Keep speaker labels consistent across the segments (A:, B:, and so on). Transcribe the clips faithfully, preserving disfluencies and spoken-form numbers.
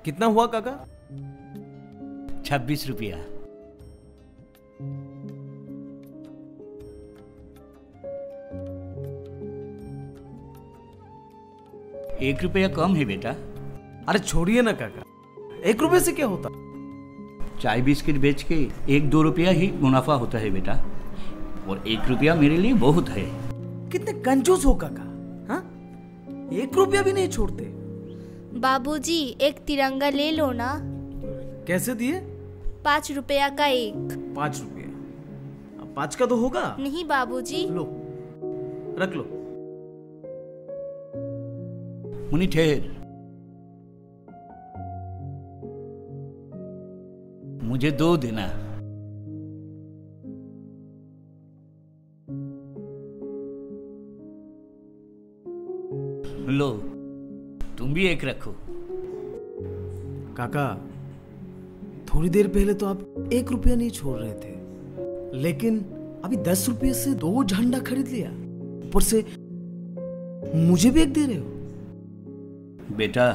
A: कितना हुआ काका?
B: छब्बीस रुपया। एक रुपया कम है बेटा।
A: अरे छोड़िए ना काका, एक रुपए से क्या होता?
B: चाय बिस्किट बेच के एक दो रुपया ही मुनाफा होता है बेटा, और एक रुपया मेरे लिए बहुत है।
A: कितने कंजूस हो काका, हाँ? एक रुपया भी नहीं छोड़ते।
C: बाबूजी एक तिरंगा ले लो ना।
A: कैसे दिए?
C: पाँच रुपया का एक।
A: पाँच रुपया? अब पाँच का तो होगा।
C: नहीं बाबूजी।
A: लो रख लो।
B: मुनि ठहर, मुझे दो देना। लो तुम भी एक रखो।
A: काका थोड़ी देर पहले तो आप एक रुपया नहीं छोड़ रहे थे, लेकिन अभी दस रुपये से दो झंडा खरीद लिया, ऊपर से मुझे भी एक दे रहे हो।
B: बेटा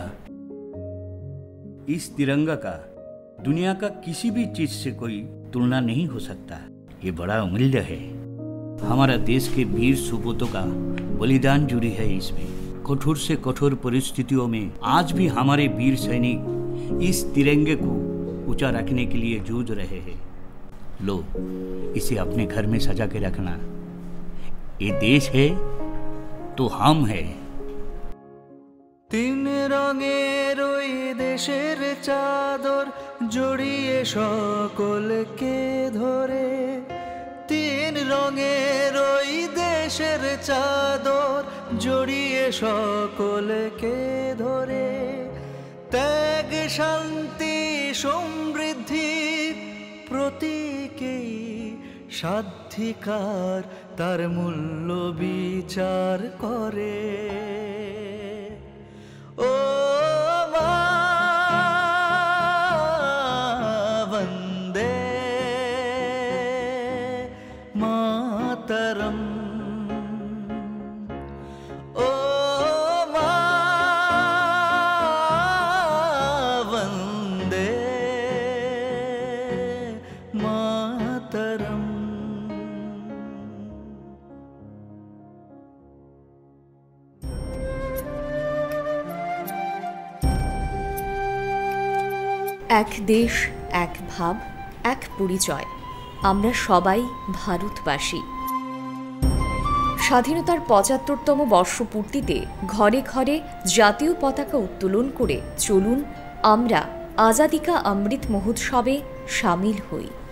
B: इस तिरंगा का दुनिया का किसी भी चीज से कोई तुलना नहीं हो सकता। ये बड़ा अमूल्य है। हमारा देश के वीर सुपूतों का बलिदान जुड़ी है इसमें। कठोर से कठोर परिस्थितियों में आज भी हमारे वीर सैनिक इस तिरंगे को ऊंचा रखने के लिए जूझ रहे हैं। लो इसे अपने घर में सजा के रखना। ये देश है तो हम है।
D: तीन रंगेर ওই দেশের চাদর জড়িয়ে সকলকে ধরে, তিন রঙের ওই দেশের চাদর জড়িয়ে সকলকে ধরে, ত্যাগ শান্তি সমৃদ্ধির প্রতীকেই স্বাধিকার তার মূল্য বিচার করে। ओ मा वंदे मातरम, ओ मा वंदे मातरम।
E: এক দেশ, এক ভাব, এক পরিচয়। আমরা সবাই ভারতবাসী। স্বাধীনতার পঁচাত্তরতম বর্ষপূর্তিতে ঘরে ঘরে জাতীয় পতাকা উত্তোলন করে চলুন আমরা আজাদি কা অমৃত মহোৎসবে সামিল হই।